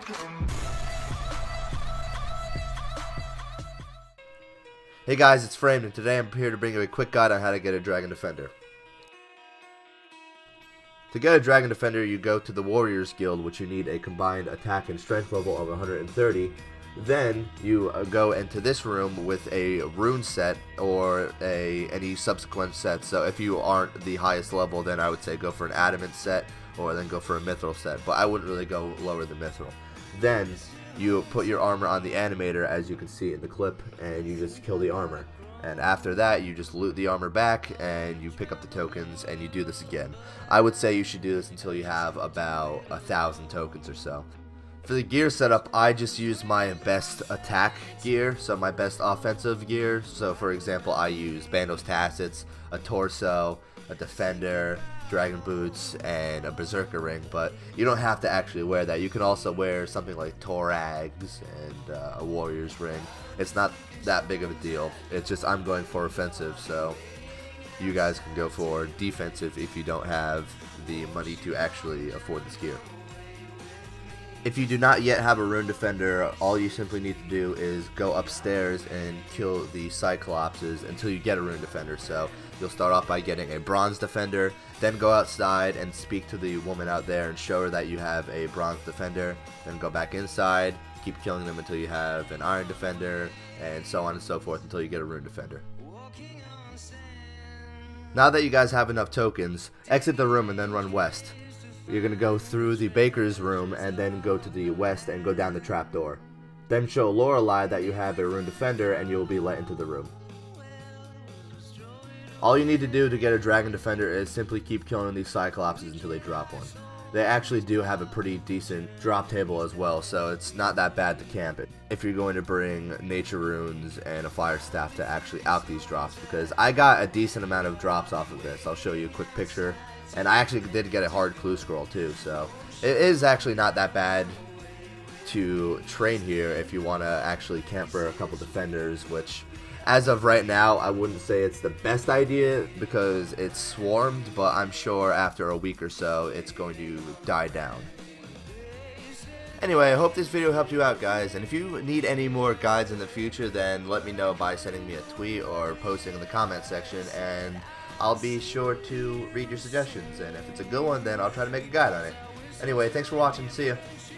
Hey guys, it's Framed, and today I'm here to bring you a quick guide on how to get a Dragon Defender. To get a Dragon Defender, you go to the Warriors Guild, which you need a combined attack and strength level of 130. Then you go into this room with a rune set or any subsequent set. So if you aren't the highest level, then I would say go for an adamant set or then go for a mithril set. But I wouldn't really go lower than mithril. Then you put your armor on the animator, as you can see in the clip, and you just kill the armor. And after that, you just loot the armor back, and you pick up the tokens, and you do this again. I would say you should do this until you have about 1,000 tokens or so. For the gear setup, I just use my best attack gear, so my best offensive gear. So for example, I use Bandos Tassets, a torso, a defender, dragon boots, and a berserker ring, but you don't have to actually wear that. You can also wear something like Torags and a warrior's ring. It's not that big of a deal. It's just I'm going for offensive, so you guys can go for defensive if you don't have the money to actually afford this gear. If you do not yet have a Rune Defender, all you simply need to do is go upstairs and kill the Cyclopses until you get a Rune Defender. So you'll start off by getting a Bronze Defender, then go outside and speak to the woman out there and show her that you have a Bronze Defender, then go back inside, keep killing them until you have an Iron Defender, and so on and so forth until you get a Rune Defender. Now that you guys have enough tokens, exit the room and then run west. You're going to go through the baker's room and then go to the west and go down the trapdoor. Then show Lorelei that you have a Rune Defender and you will be let into the room. All you need to do to get a Dragon Defender is simply keep killing these Cyclopses until they drop one. They actually do have a pretty decent drop table as well, so it's not that bad to camp it if you're going to bring nature runes and a fire staff to actually out these drops, because I got a decent amount of drops off of this. I'll show you a quick picture. And I actually did get a hard clue scroll too, so it is actually not that bad to train here if you want to actually camp for a couple defenders, which as of right now I wouldn't say it's the best idea because it's swarmed, but I'm sure after a week or so it's going to die down. Anyway, I hope this video helped you out, guys, and if you need any more guides in the future, then let me know by sending me a tweet or posting in the comment section, and I'll be sure to read your suggestions, and if it's a good one, then I'll try to make a guide on it. Anyway, thanks for watching. See ya.